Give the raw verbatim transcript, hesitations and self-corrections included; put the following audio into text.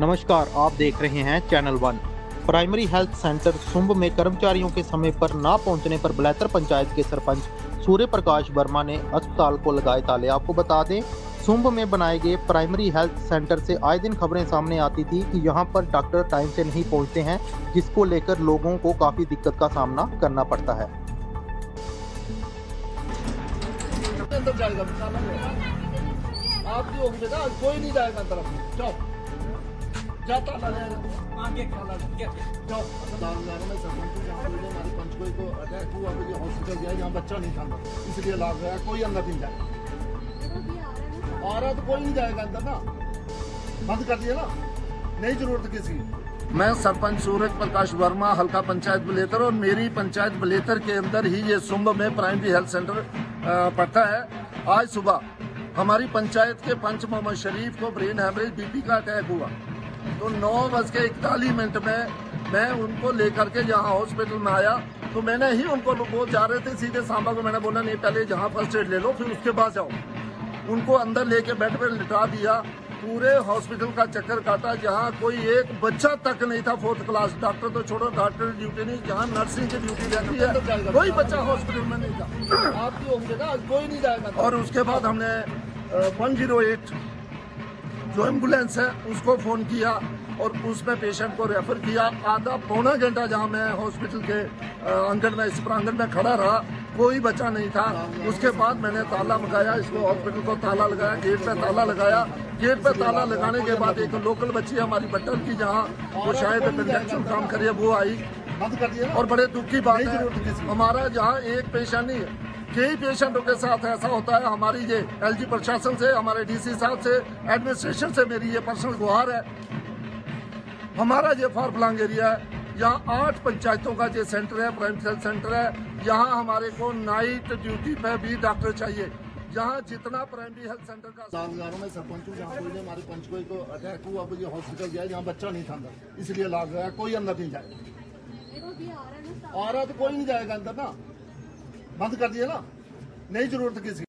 नमस्कार, आप देख रहे हैं channel one. Primary health centre सुंब में कर्मचारियों के समय पर ना पहुंचने पर बलैतर पंचायत के सरपंच सूर्य प्रकाश वर्मा ने अस्पताल को लगाए ताले। आपको बता दें, सुंब में बनाए गए प्राइमरी हेल्थ सेंटर से आए दिन खबरें सामने आती थी कि यहां पर डॉक्टर टाइम से नहीं पहुंचते हैं, जिसको लेकर लोगों को काफी दिक्कत का सामना करना पड़ता है। आप जो होंगे ना, कोई नहीं जाएगा तरफ। जाओ जाता आगे जाओ। मैं सरपंच हमारी पंचकोई को अटैक हुआ, मुझे हॉस्पिटल गया, यहाँ बच्चा नहीं था, इसलिए लाभ गया। कोई अंदर नहीं जाएगा, आ रहा तो कोई नहीं जाएगा अंदर ना, बंद कर दिया ना, नहीं जरूरत किसी। मैं सरपंच सूर्य प्रकाश वर्मा, हल्का पंचायत बलेतर, और मेरी पंचायत बलेतर के अंदर ही ये सुंब में प्राइमरी हेल्थ सेंटर पड़ता है। आज सुबह हमारी पंचायत के पंच मोहम्मद शरीफ को ब्रेन हैमरेज बीपी का अटैक हुआ, तो नौ बज के इकतालीस मिनट में मैं उनको लेकर के यहाँ हॉस्पिटल में आया। तो मैंने ही उनको, वो जा रहे थे सीधे सांबा को, मैंने बोला नहीं पहले जहाँ फर्स्ट एड ले लो, फिर उसके बाद जाओ। उनको अंदर लेके बेड पर लिटा दिया, पूरे हॉस्पिटल का चक्कर काटा, जहाँ कोई एक बच्चा तक नहीं था। फोर्थ क्लास, डॉक्टर तो छोड़ो, डॉक्टर की ड्यूटी नहीं, जहाँ नर्सिंग की ड्यूटी रहती है, कोई बच्चा हॉस्पिटल में नहीं था। आप जो होंगे ना, कोई नहीं जाएगा। और उसके बाद हमने वन जीरो एट जो एम्बुलेंस है उसको फोन किया और उसमें पेशेंट को रेफर किया। आधा पौना घंटा जहाँ मैं हॉस्पिटल के अंदर में, इस प्रांगण में खड़ा रहा, कोई बच्चा नहीं था। उसके बाद मैंने ताला लगाया, इसको हॉस्पिटल को ताला लगाया, गेट पे ताला लगाया। गेट पे ताला लगाने के बाद एक लोकल बच्ची हमारी बट्टल की, जहाँ वो शायद कंस्ट्रक्शन काम करिए, वो आई, बंद कर दिया। और बड़े दुख की बात है, हमारा जहाँ एक पेशेंट नहीं है, कई पेशेंटों के साथ ऐसा होता है। हमारी ये एलजी प्रशासन से, हमारे डीसी साहब से, एडमिनिस्ट्रेशन से मेरी ये पर्सनल गुहार है। हमारा ये फार फ्लांग एरिया है, यहाँ आठ पंचायतों का ये सेंटर है, प्राइमरी हेल्थ सेंटर है। यहाँ हमारे को नाइट ड्यूटी पे भी डॉक्टर चाहिए। यहाँ जितना प्राइमरी हेल्थ सेंटर का लालगारों में सरपंच हूँ, जहाँ कोई हमारे पंचकोई को अटैक हुआ, मुझे हॉस्पिटल गया, यहाँ बच्चा नहीं था अंदर, इसलिए लाग गया। कोई अंदर नहीं जाएगा, आ रहा तो कोई नहीं जाएगा अंदर ना, बंद कर दिया ना, नहीं जरूरत किसी।